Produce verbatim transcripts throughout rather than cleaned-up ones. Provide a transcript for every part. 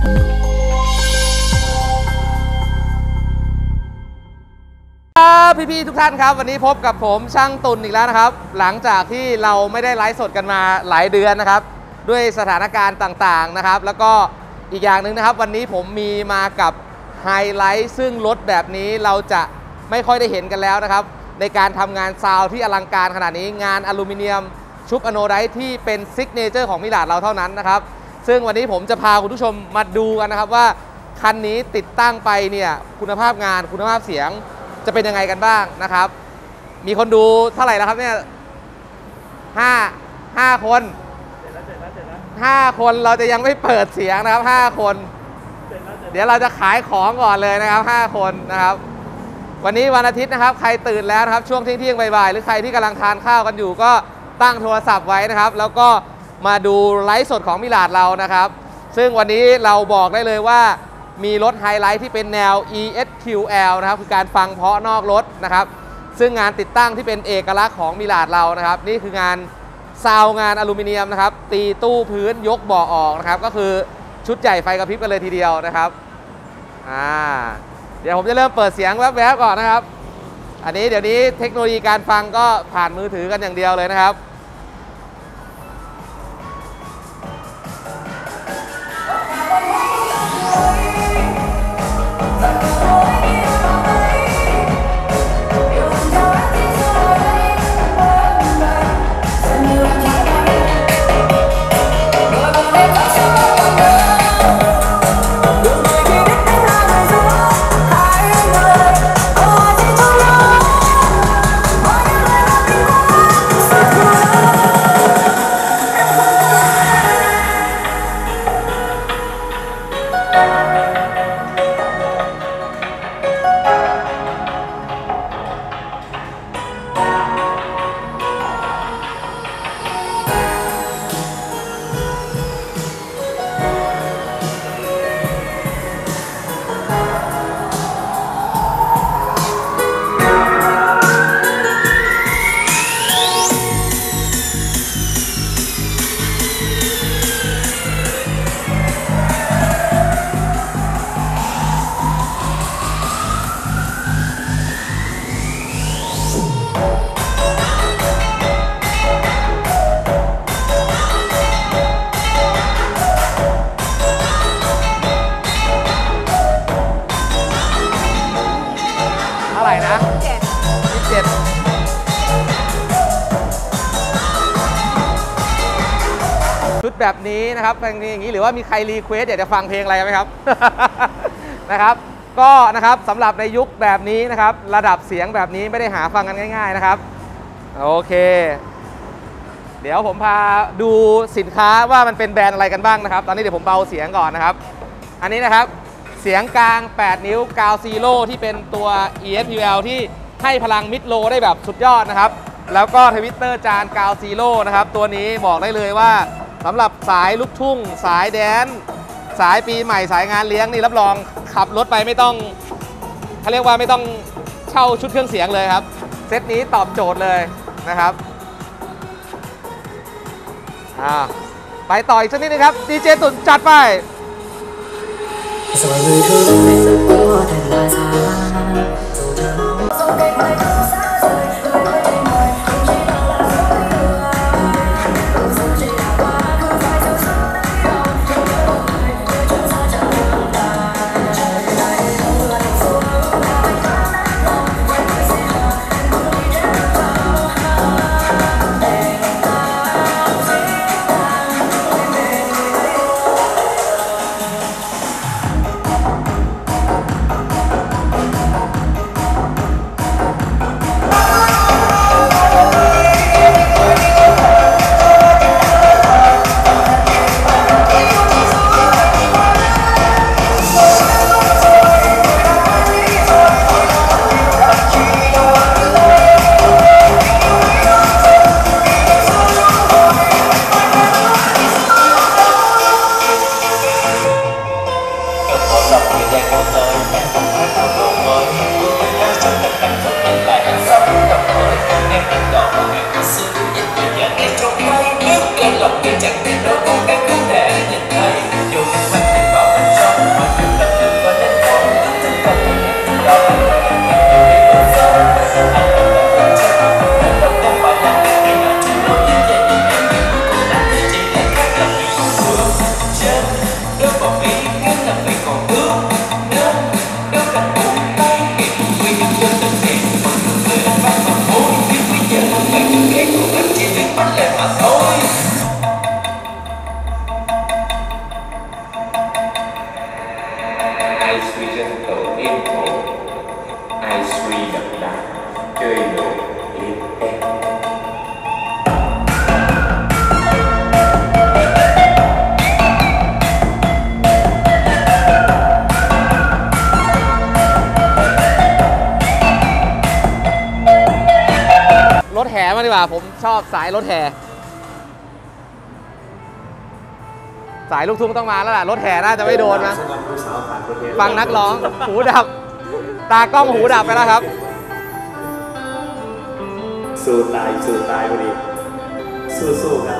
พี่ๆทุกท่านครับวันนี้พบกับผมช่างตุลอีกแล้วนะครับหลังจากที่เราไม่ได้ไลฟ์สดกันมาหลายเดือนนะครับด้วยสถานการณ์ต่างๆนะครับแล้วก็อีกอย่างหนึ่งนะครับวันนี้ผมมีมากับไฮไลท์ซึ่งรถแบบนี้เราจะไม่ค่อยได้เห็นกันแล้วนะครับในการทำงานซาวด์ที่อลังการขนาดนี้งานอลูมิเนียมชุบอโนไดท์ที่เป็นซิกเนเจอร์ของมิลาดเราเท่านั้นนะครับซึ่งวันนี้ผมจะพาคุณผู้ชมมาดูกันนะครับว่าคันนี้ติดตั้งไปเนี่ยคุณภาพงานคุณภาพเสียงจะเป็นยังไงกันบ้างนะครับมีคนดูเท่าไหร่แล้วครับเนี่ยห้าห้าคนห้าคนเราจะยังไม่เปิดเสียงนะครับห้าคนเดี๋ยวเราจะขายของก่อนเลยนะครับห้าคนนะครับวันนี้วันอาทิตย์นะครับใครตื่นแล้วนะครับช่วงเที่ยงๆบ่ายๆหรือใครที่กำลังทานข้าวกันอยู่ก็ตั้งโทรศัพท์ไว้นะครับแล้วก็มาดูไลฟ์สดของมิลาดเรานะครับซึ่งวันนี้เราบอกได้เลยว่ามีรถไฮไลท์ที่เป็นแนว อี เอส คิว แอล นะครับคือการฟังเพาะนอกรถนะครับซึ่งงานติดตั้งที่เป็นเอกลักษณ์ของมิลาดเรานะครับนี่คืองานซาวงานอลูมิเนียมนะครับตีตู้พื้นยกเบาะออกนะครับก็คือชุดใหญ่ไฟกระพริบกันเลยทีเดียวนะครับอ่าเดี๋ยวผมจะเริ่มเปิดเสียงแวบๆก่อนนะครับอันนี้เดี๋ยวนี้เทคโนโลยีการฟังก็ผ่านมือถือกันอย่างเดียวเลยนะครับชุดแบบนี้นะครับเพลงนี้อย่างนี้หรือว่ามีใครรีเควสอยากจะฟังเพลงอะไรไหมครับ นะครับก็นะครับสำหรับในยุคแบบนี้นะครับระดับเสียงแบบนี้ไม่ได้หาฟังกันง่ายๆนะครับโอเคเดี๋ยวผมพาดูสินค้าว่ามันเป็นแบรนด์อะไรกันบ้างนะครับตอนนี้เดี๋ยวผมเบาเสียงก่อนนะครับอันนี้นะครับเสียงกลางแปดนิ้วกาวซีโร่ที่เป็นตัว อี เอส คิว แอล ที่ให้พลังมิดโลได้แบบสุดยอดนะครับแล้วก็ทวิตเตอร์จานกาวซีโร่นะครับตัวนี้บอกได้เลยว่าสำหรับสายลูกทุ่งสายแดนสายปีใหม่สายงานเลี้ยงนี่รับรองขับรถไปไม่ต้องเขาเรียกว่าไม่ต้องเช่าชุดเครื่องเสียงเลยครับเซตนี้ตอบโจทย์เลยนะครับอ่าไปต่ออีกสักนิดนึงครับดีเจตุ่นจัดไป Sweetenతో intro I Sweet ดับดังเจอโยลิปเอ็กรถแห่มาดีกว่าผมชอบสายรถแห่สายลูกทุ่งต้องมาแล้วล่ะรถแห่น่าจะไม่โดนนะฟังนักร้องหูดับตากล้องหูดับไปแล้วครับสู้ตายสู้ตายพอดีสู้ๆครับ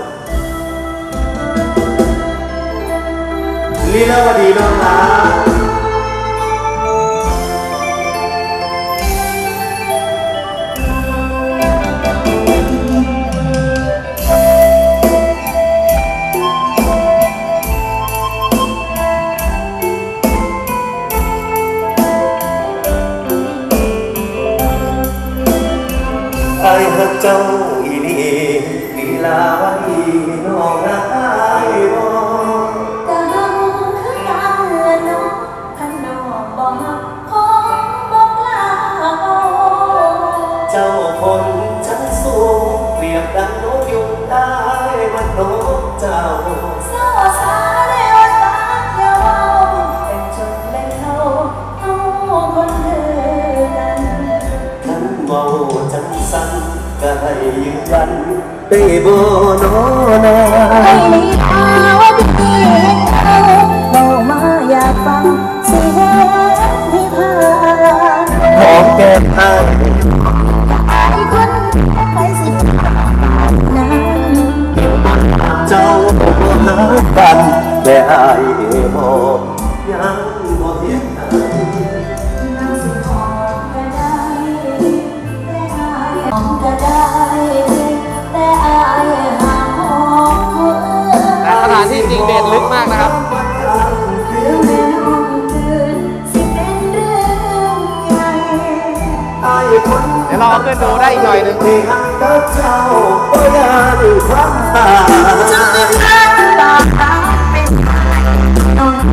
ลีลาวดีน้องหลาไอ้ฮักเจ้าอีนี่ลีลาวดีน้องรักอ้ายบ่แต่เฮาคือกันละเนาะคันน้องบ่ฮักคงบ่กล้าเอาเจ้าคนชั้นสูงเปรียบดังนกยุงได้มันนกเจ้าเศร้าสาเรวตาอย่าเว้าเป็นจนเป็นเฮาเฮาคนคือกันคันเว้าจังสั่นก็ให้ยืนยันได้บ่น้อนาให้ลีลาวดีเขาเว้ามาอยากฟังสิเฮ็ดให้พาหอมแก้มอ้ายไอ้คนไปสินั้นเจ้าบ่ฮักกันแต่อ้ายบ่ยังบ่เห็นหน้านั่งสิหอมก็ได้แต่อายหอมก็ได้แต่อายหาหอมแต่สถานที่จริงเด่นลึกมากนะครับเรื่องแม่น้องตื่นสิเป็นเรื่องใหญ่เดี๋ยวเราเอาขึ้นดูได้อีกหน่อยหนึ่งที่หักกับเจ้าบ่อยากได้ความตายจะเป็นทางตาตาเป็นน้อง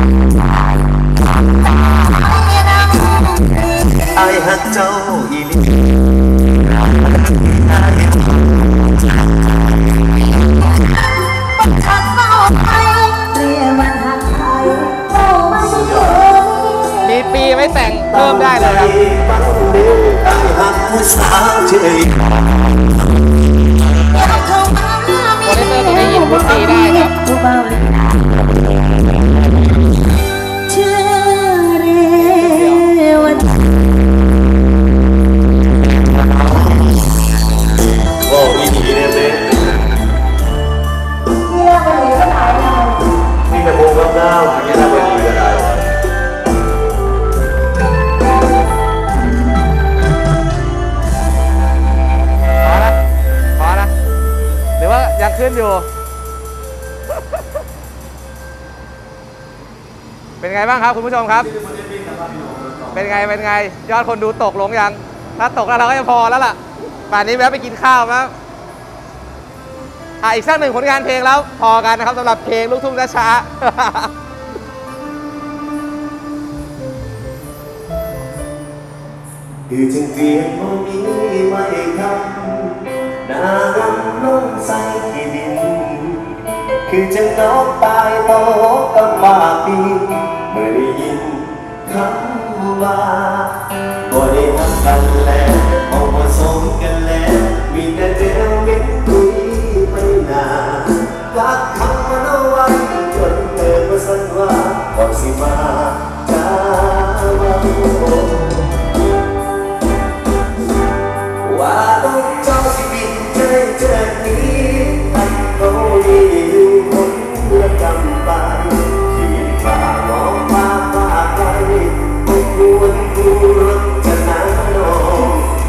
ไอ้ฮักเจ้าอีหลีทักมาไปเรียกมันหักไปโอ้ไม่เยมีปีไม่แต่งเพิ่มได้เลยครับไอ้ฮักผู้สาวเฉยอยากเข้ามาโปรดิวเซอร์ต้องได้ยินพูดปีได้ครับเชื่อเร็วโอ้อีหลีเนี่ยเบ้นี่เราไปไหนก็ไหนเรานี่แต่โบกับน้ำอย่างนี้น่าไปดีก็ได้พอนะหรือว่ายังขึ้นอยู่ เป็นไงบ้างครับคุณผู้ชมครับเป็นไงเป็นไงยอดคนดูตกลงยังถ้าตกแล้วเราก็จะพอแล้วล่ะป่านนี้แวะไปกินข้าวมั้งอ่ะอีกสักหนึ่งผลงานเพลงแล้วพอกันนะครับสำหรับเพลงลูกทุ่งช้าคือจึงเปลี่ยนโมมีไม่คำนางน้องใส่ที่ดินคือจึงนกตายโตต้นว่าปีเมื่อได้ยินคำว่าบ่ได้ทำกันแล้วเอาผสมกันแล้วมีแต่เดียวเม็ดคุยไม่นานรักคำมันเอาไว้จนเธอประสันว่าก่อนสิมาจ้าว่าว่าต้องเจ้าสิบินใจเจอนี้อันโตดีอยู่คนละจำไปที่ฝ่ามองมาว่าไกลไม่ควรกูรถจะนาโน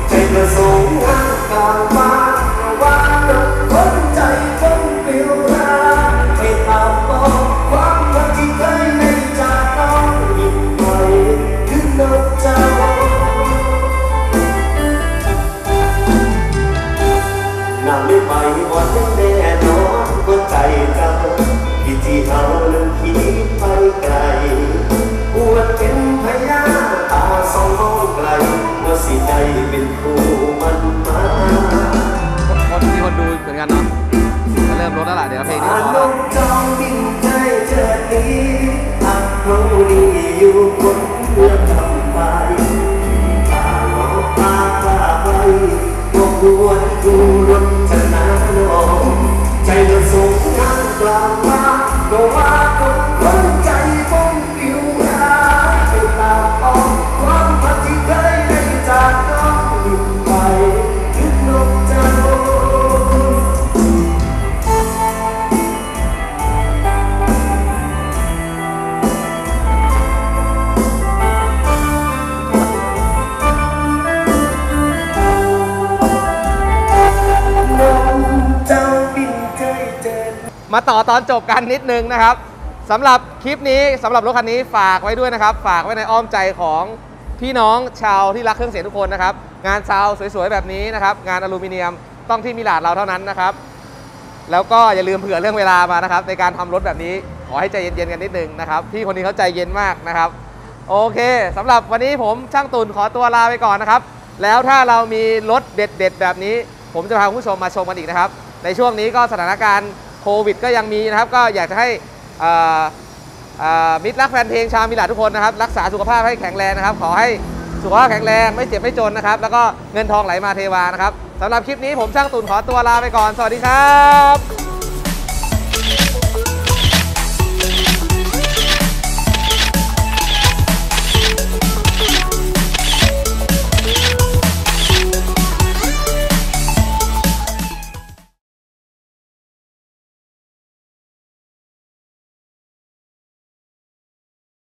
มาต่อตอนจบกันนิดนึงนะครับสำหรับคลิปนี้สำหรับรถคันนี้ฝากไว้ด้วยนะครับฝากไว้ในอ้อมใจของพี่น้องชาวที่รักเครื่องเสียงทุกคนนะครับงานซาวด์สวยๆแบบนี้นะครับงานอลูมิเนียมต้องที่มิลาดเราเท่านั้นนะครับแล้วก็อย่าลืมเผื่อเรื่องเวลามานะครับในการทำรถแบบนี้ขอให้ใจเย็นๆกันนิดนึงนะครับพี่คนนี้เขาใจเย็นมากนะครับโอเคสำหรับวันนี้ผมช่างตุ่นขอตัวลาไปก่อนนะครับแล้วถ้าเรามีรถเด็ดๆแบบนี้ผมจะพาคุณผู้ชมมาชมกันอีกนะครับในช่วงนี้ก็สถานการณ์โควิดก็ยังมีนะครับก็อยากจะให้มิตรรักแฟนเพลงชาวมิลาดทุกคนนะครับรักษาสุขภาพให้แข็งแรงนะครับขอให้สุขภาพแข็งแรงไม่เจ็บไม่จนนะครับแล้วก็เงินทองไหลมาเทวานะครับสำหรับคลิปนี้ผมช่างตุ่นขอตัวลาไปก่อนสวัสดีครับ